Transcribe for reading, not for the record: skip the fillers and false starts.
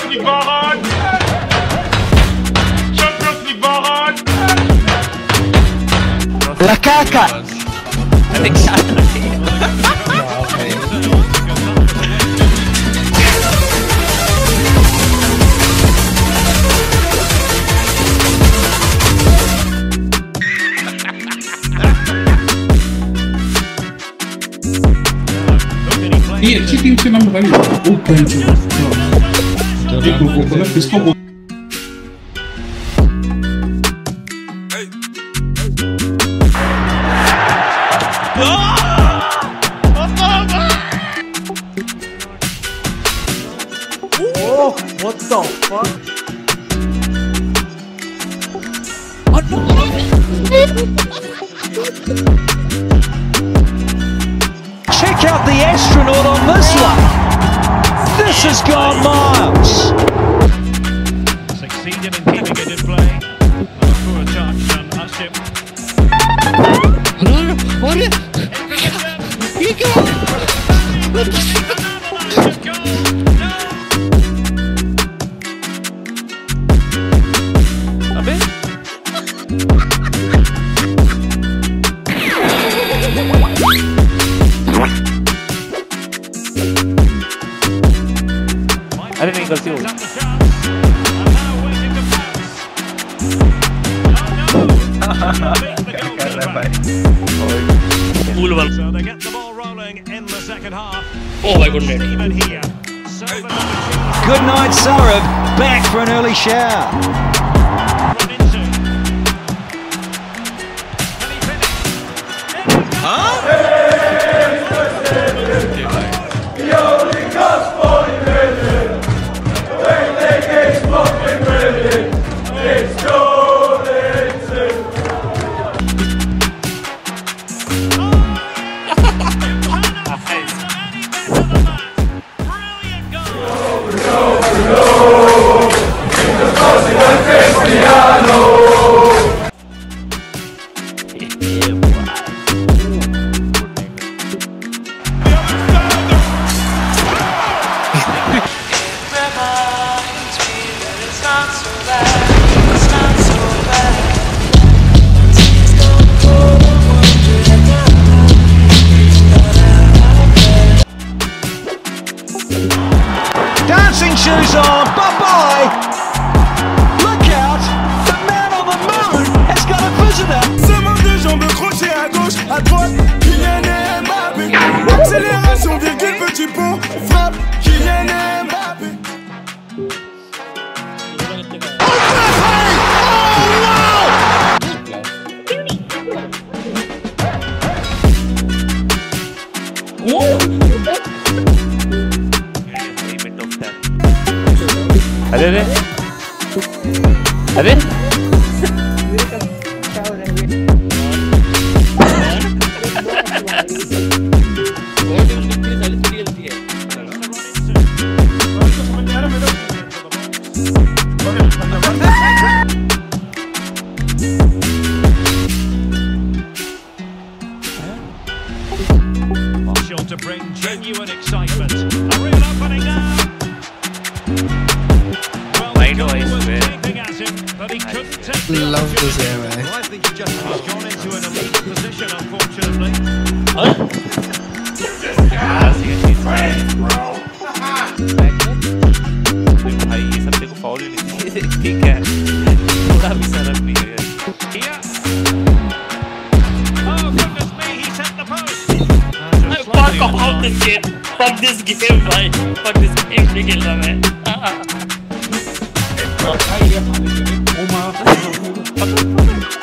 League Wahrheit! Champions League Wahrheit! La caca! Iya, cheating sih nama kali. Bukan cuma. Jadi gue pistol. Oh, what the fuck? Oh no! Check out the astronaut on this one! This has gone miles! Succeeded in keeping it in play. A poor touch and Ashim. What? You go! Ada nih gol siul. So they get the ball rolling in the second half. Oh my goodness. Even here. Good night, Sarab. Back for an early shower. Dancing shoes on, bye-bye! Look out! The man on the moon has got a visitor! Seulement deux jambes crochées à gauche, à droite, Kylian Mbappé. Accélération, virgule, petit pont, frappe, Kylian Mbappé. Ada. Sure to bring genuine excitement. A real opening now. Love this game, man. I think he just has gone into an elite position, unfortunately. भाई ये सब देखो foul ठीक है थोड़ा भी सरक नहीं है Here. Oh goodness me, he set the post. Fuck about this game. Fuck this game, भाई. Fuck this game नहीं खेल रहा मैं. Uma